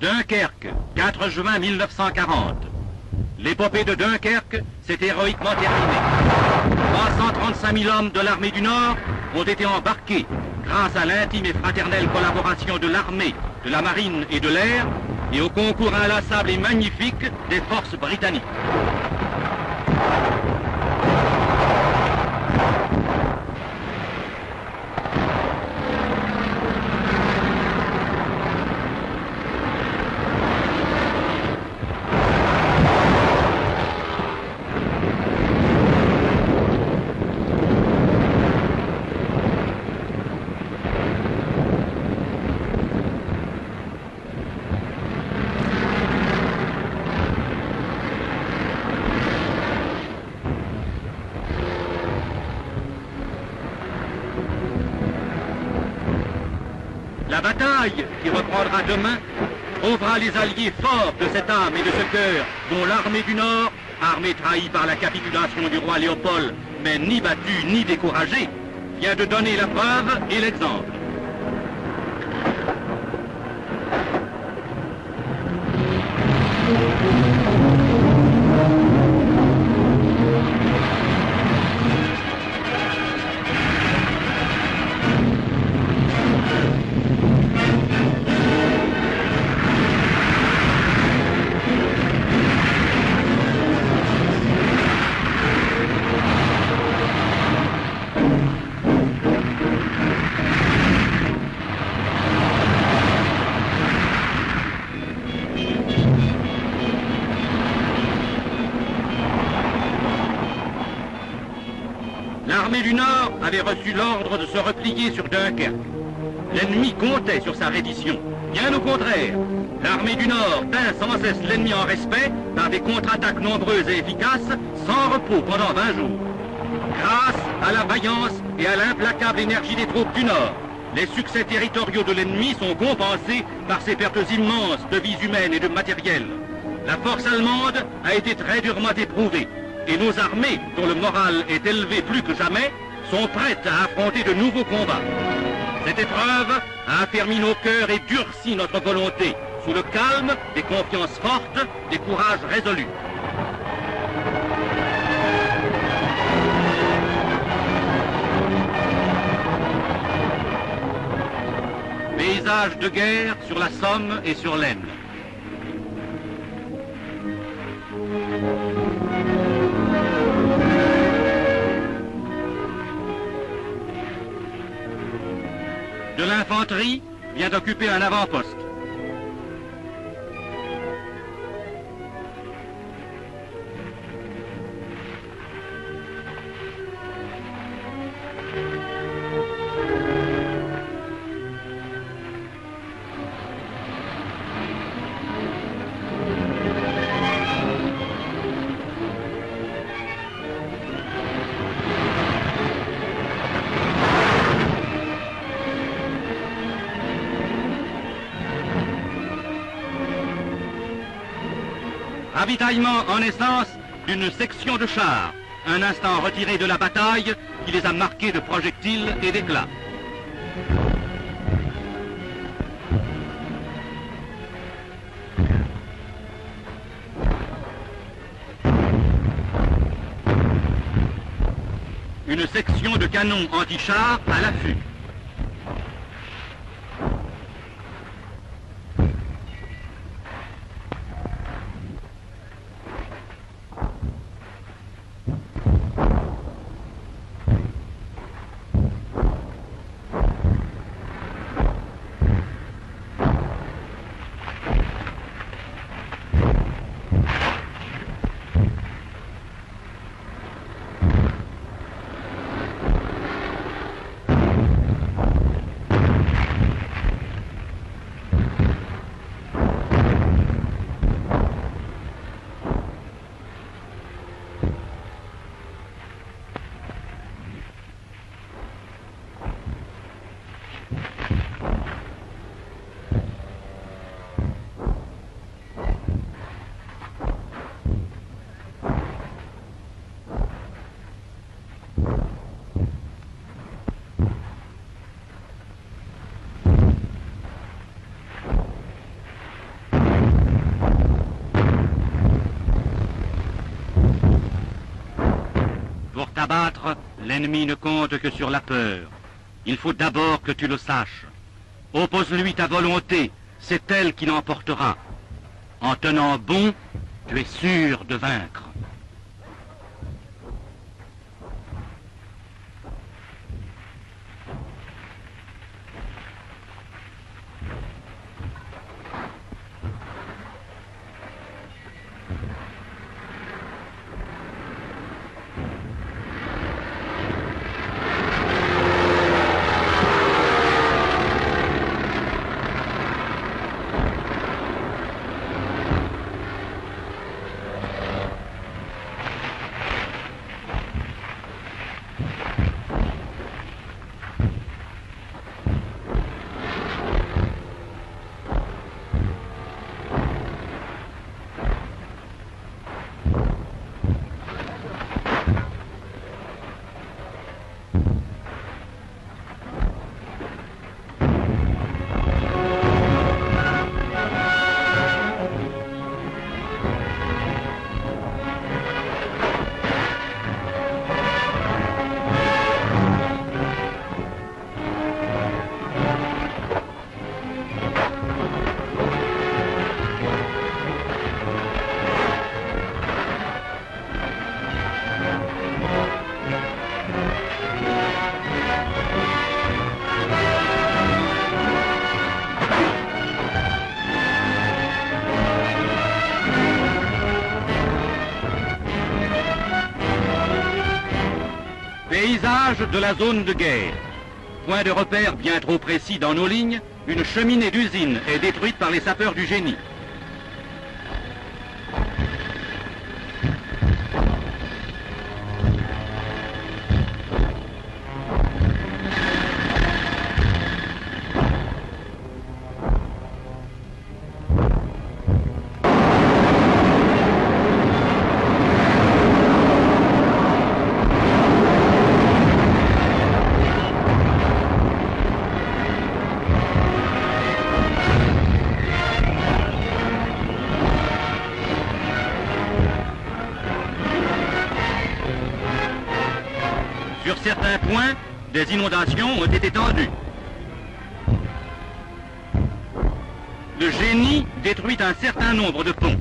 Dunkerque, 4 juin 1940. L'épopée de Dunkerque s'est héroïquement terminée. 335 000 hommes de l'armée du Nord ont été embarqués grâce à l'intime et fraternelle collaboration de l'armée, de la marine et de l'air et au concours inlassable et magnifique des forces britanniques. La bataille qui reprendra demain trouvera les alliés forts de cette âme et de ce cœur dont l'armée du Nord, armée trahie par la capitulation du roi Léopold, mais ni battue ni découragée, vient de donner la preuve et l'exemple. L'armée du Nord avait reçu l'ordre de se replier sur Dunkerque. L'ennemi comptait sur sa reddition. Bien au contraire, l'armée du Nord tint sans cesse l'ennemi en respect par des contre-attaques nombreuses et efficaces, sans repos pendant 20 jours. Grâce à la vaillance et à l'implacable énergie des troupes du Nord, les succès territoriaux de l'ennemi sont compensés par ces pertes immenses de vies humaines et de matériel. La force allemande a été très durement éprouvée. Et nos armées, dont le moral est élevé plus que jamais, sont prêtes à affronter de nouveaux combats. Cette épreuve a affermi nos cœurs et durci notre volonté, sous le calme des confiances fortes, des courages résolus. Paysage de guerre sur la Somme et sur l'Aisne. De l'infanterie vient d'occuper un avant-poste. Ravitaillement en essence d'une section de chars, un instant retiré de la bataille qui les a marqués de projectiles et d'éclats. Une section de canons anti-chars à l'affût. t'abattre, l'ennemi ne compte que sur la peur. Il faut d'abord que tu le saches. Oppose-lui ta volonté, c'est elle qui l'emportera. En tenant bon, tu es sûr de vaincre. Paysage de la zone de guerre. Point de repère bien trop précis dans nos lignes, une cheminée d'usine est détruite par les sapeurs du génie. Sur certains points, des inondations ont été tendues. Le génie détruit un certain nombre de ponts.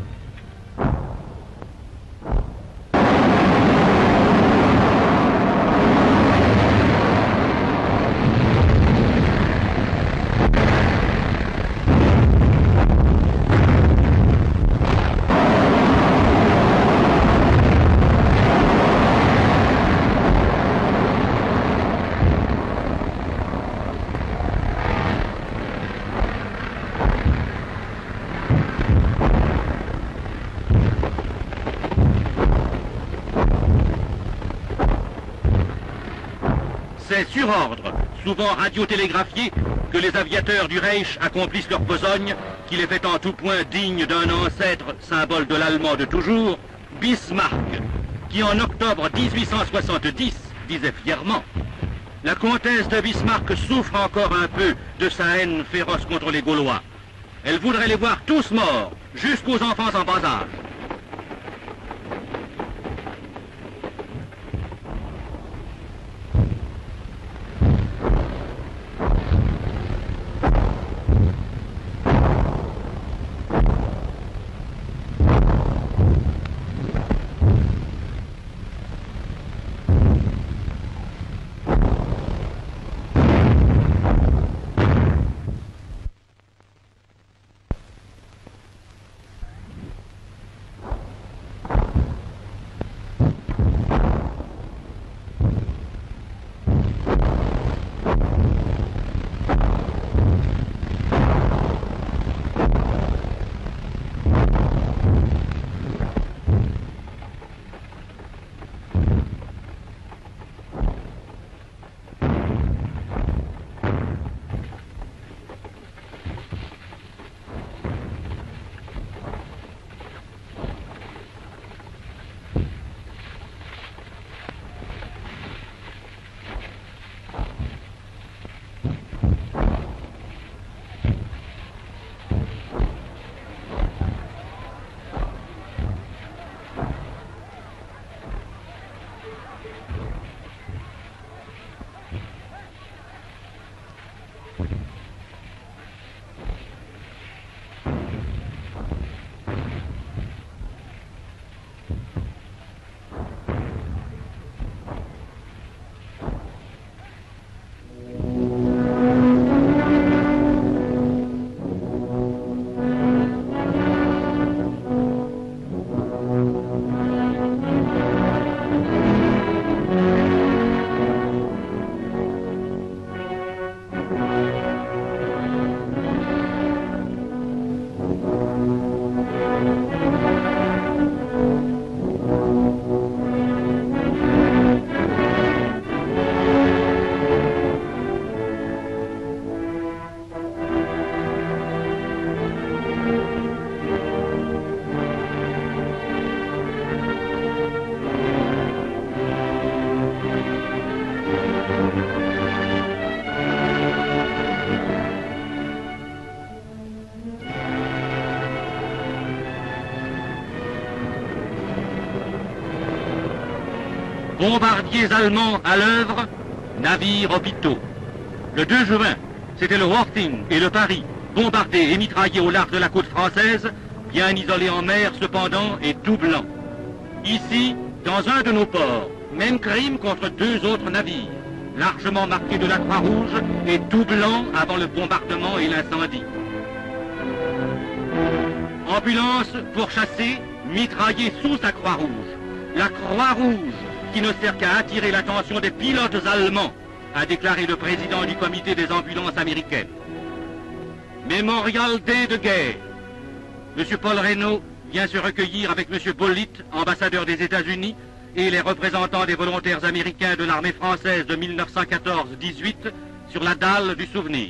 C'est sur ordre, souvent radiotélégraphié, que les aviateurs du Reich accomplissent leur besogne, qui les fait en tout point dignes d'un ancêtre, symbole de l'allemand de toujours, Bismarck, qui en octobre 1870 disait fièrement « La comtesse de Bismarck souffre encore un peu de sa haine féroce contre les Gaulois. Elle voudrait les voir tous morts, jusqu'aux enfants en bas âge. » Bombardiers allemands à l'œuvre, navires hôpitaux. Le 2 juin, c'était le Worthing et le Paris, bombardés et mitraillés au large de la côte française, bien isolés en mer cependant et tout blanc. Ici, dans un de nos ports, même crime contre 2 autres navires, largement marqués de la Croix-Rouge et tout blanc avant le bombardement et l'incendie. Ambulance pourchassée, mitraillée sous sa Croix-Rouge. La Croix-Rouge, qui ne sert qu'à attirer l'attention des pilotes allemands, a déclaré le président du comité des ambulances américaines. Memorial Day de guerre. M. Paul Reynaud vient se recueillir avec M. Bollitt, ambassadeur des États-Unis, et les représentants des volontaires américains de l'armée française de 1914-18 sur la dalle du souvenir.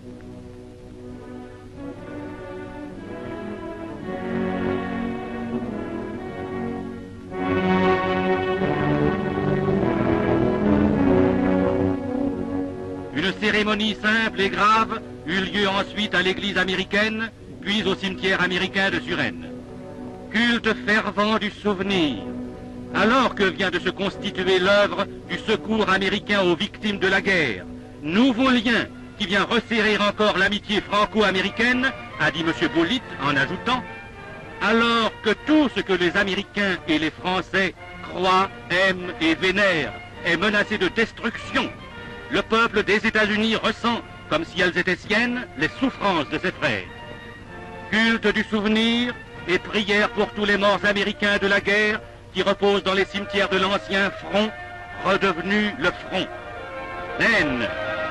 Une cérémonie simple et grave eut lieu ensuite à l'église américaine, puis au cimetière américain de Suresnes. Culte fervent du souvenir, alors que vient de se constituer l'œuvre du secours américain aux victimes de la guerre. Nouveau lien qui vient resserrer encore l'amitié franco-américaine, a dit M. Bollitt en ajoutant, alors que tout ce que les Américains et les Français croient, aiment et vénèrent est menacé de destruction. Le peuple des États-Unis ressent, comme si elles étaient siennes, les souffrances de ses frères. Culte du souvenir et prière pour tous les morts américains de la guerre qui reposent dans les cimetières de l'ancien front, redevenu le front. Maine,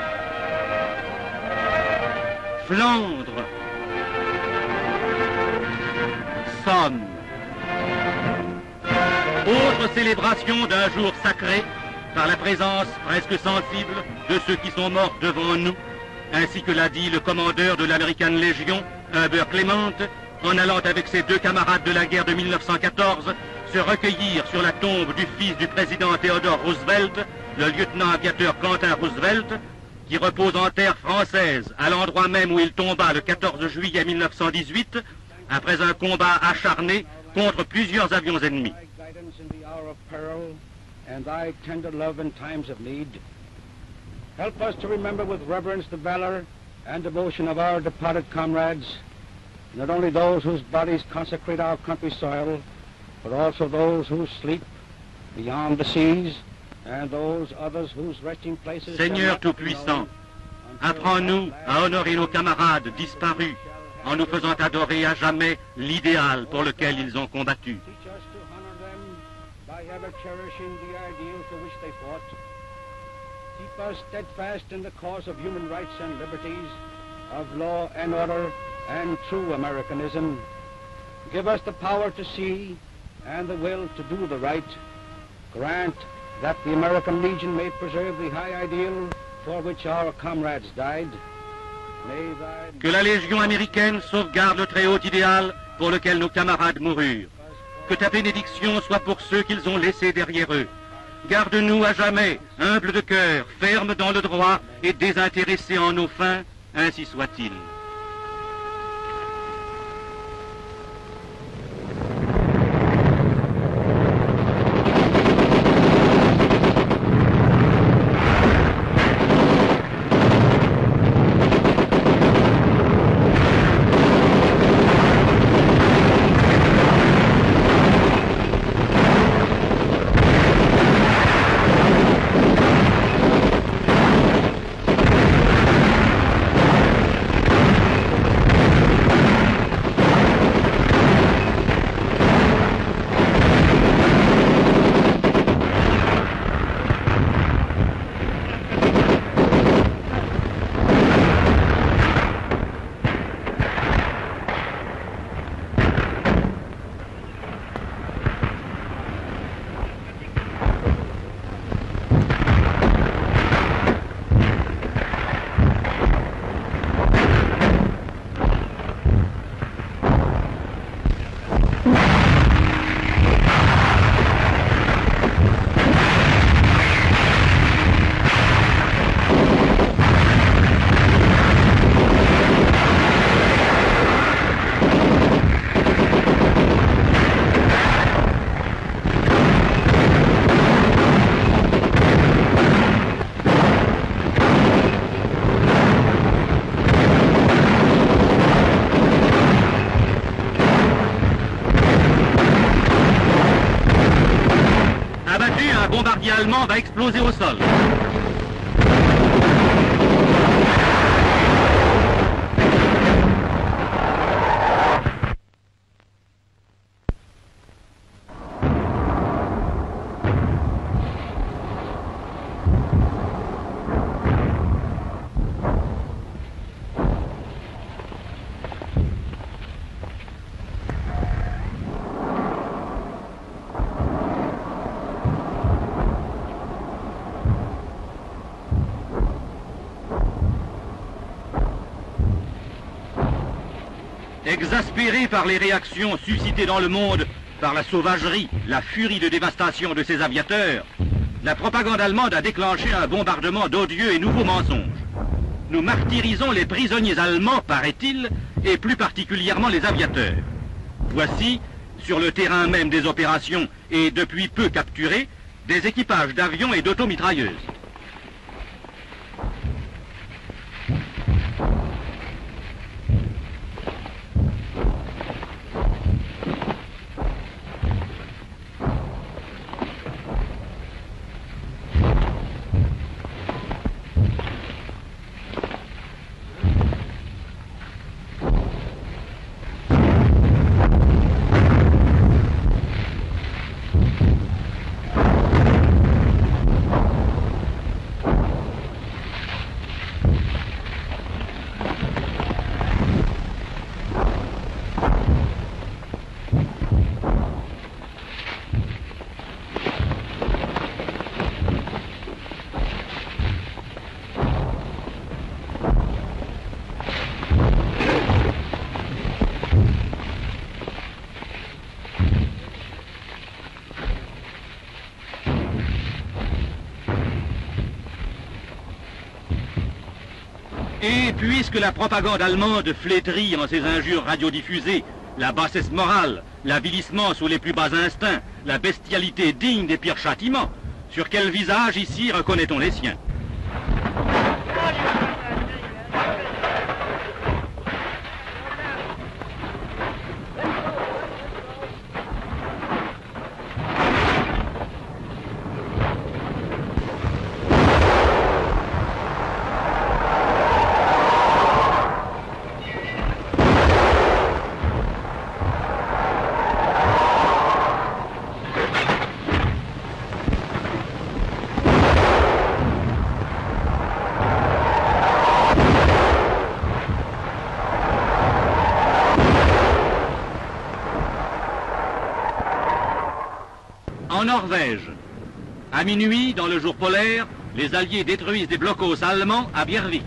Flandre, Somme. Autre célébration d'un jour sacré, par la présence presque sensible de ceux qui sont morts devant nous, ainsi que l'a dit le commandeur de l'American Legion, Heber Clement, en allant avec ses 2 camarades de la guerre de 1914 se recueillir sur la tombe du fils du président Theodore Roosevelt, le lieutenant aviateur Quentin Roosevelt, qui repose en terre française, à l'endroit même où il tomba le 14 juillet 1918, après un combat acharné contre plusieurs avions ennemis. And thy tender love in times of need. Help us to remember with reverence the valor and devotion of our departed comrades, not only those whose bodies consecrate our country's soil, but also those who sleep beyond the seas, and those others whose resting places... Seigneur Tout-Puissant, apprends-nous à honorer nos camarades disparus en nous faisant adorer à jamais l'idéal pour lequel ils ont combattu. Ever cherishing the ideals for which they fought. Keep us steadfast in the cause of human rights and liberties, of law and order, and true Americanism. Give us the power to see and the will to do the right. Grant that the American Legion may preserve the high ideal for which our comrades died. Que la Légion américaine sauvegarde le très haut idéal pour lequel nos camarades moururent. Que ta bénédiction soit pour ceux qu'ils ont laissés derrière eux. Garde-nous à jamais, humbles de cœur, fermes dans le droit et désintéressés en nos fins, ainsi soit-il. va exploser au sol. Exaspéré par les réactions suscitées dans le monde par la sauvagerie, la furie de dévastation de ses aviateurs, la propagande allemande a déclenché un bombardement d'odieux et nouveaux mensonges. Nous martyrisons les prisonniers allemands, paraît-il, et plus particulièrement les aviateurs. Voici, sur le terrain même des opérations et depuis peu capturés, des équipages d'avions et d'automitrailleuses. Et puisque la propagande allemande flétrit en ses injures radiodiffusées la bassesse morale, l'avilissement sous les plus bas instincts, la bestialité digne des pires châtiments, sur quel visage ici reconnaît-on les siens? En Norvège, à minuit, dans le jour polaire, les Alliés détruisent des blocos allemands à Bjervik.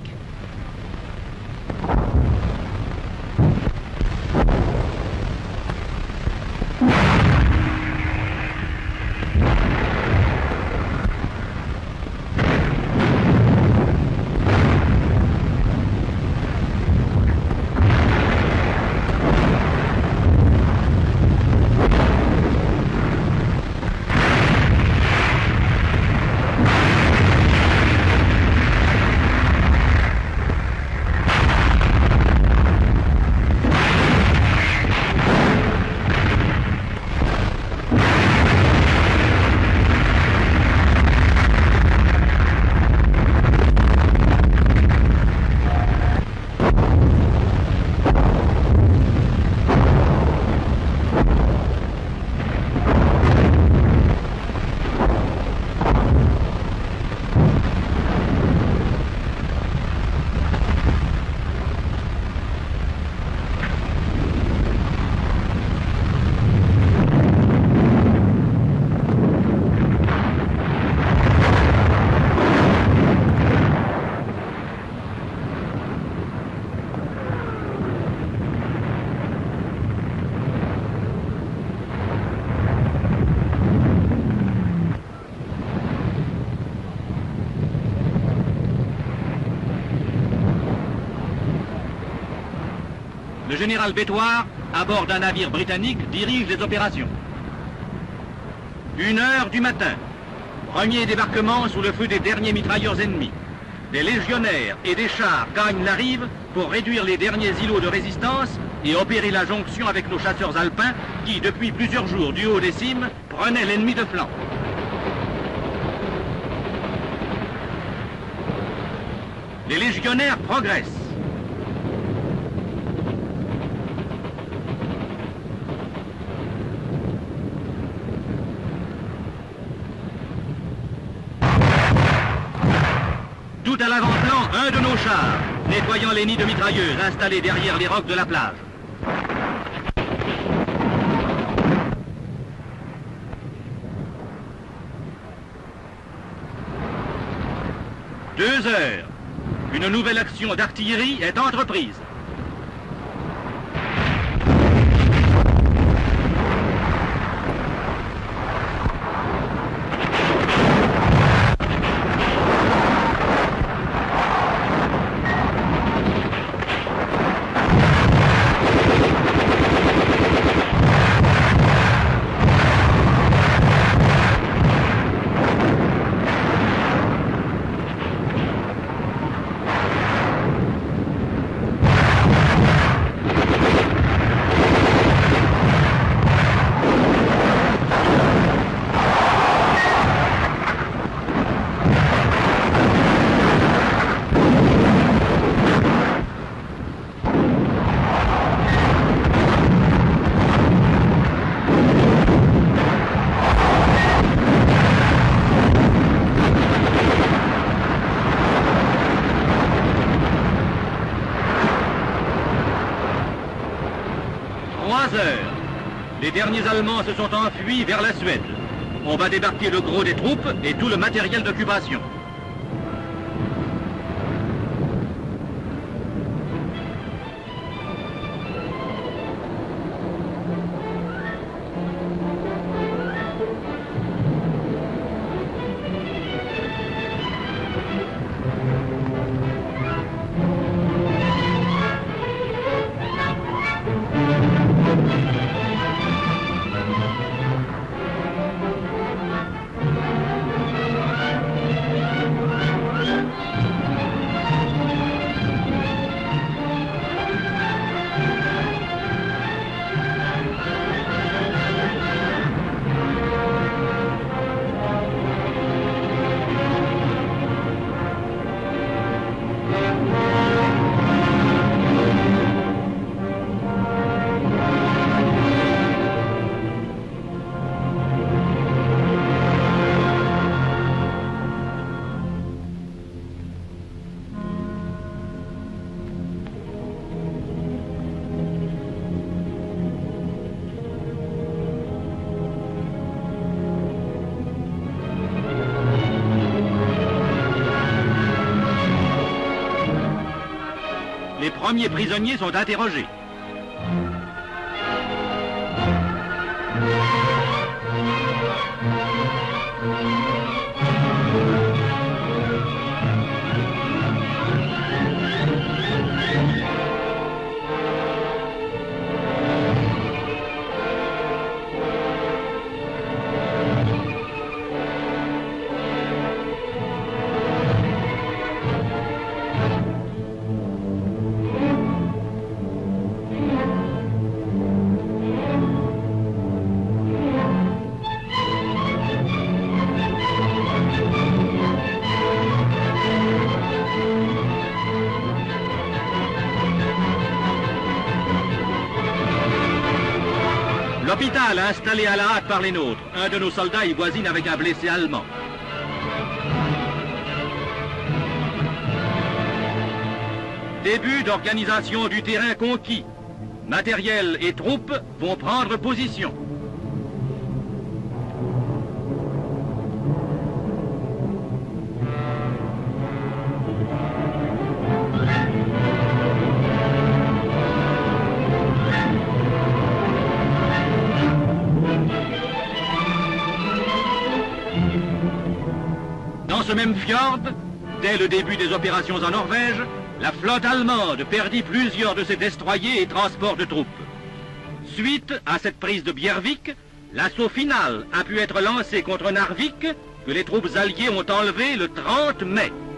Le général Bétoir, à bord d'un navire britannique, dirige les opérations. 1h du matin, premier débarquement sous le feu des derniers mitrailleurs ennemis. Des légionnaires et des chars gagnent la rive pour réduire les derniers îlots de résistance et opérer la jonction avec nos chasseurs alpins qui, depuis plusieurs jours du haut des cimes, prenaient l'ennemi de flanc. Les légionnaires progressent. Tout à l'avant-plan, un de nos chars, nettoyant les nids de mitrailleuses installés derrière les rocs de la plage. Deux heures. Une nouvelle action d'artillerie est entreprise. Les derniers Allemands se sont enfuis vers la Suède. On va débarquer le gros des troupes et tout le matériel d'occupation. Les premiers prisonniers sont interrogés. L'hôpital installé à la hâte par les nôtres. Un de nos soldats y voisine avec un blessé allemand. Début d'organisation du terrain conquis. Matériel et troupes vont prendre position. Dans ce même fjord, dès le début des opérations en Norvège, la flotte allemande perdit plusieurs de ses destroyers et transports de troupes. Suite à cette prise de Bjervik, l'assaut final a pu être lancé contre Narvik, que les troupes alliées ont enlevé le 30 mai.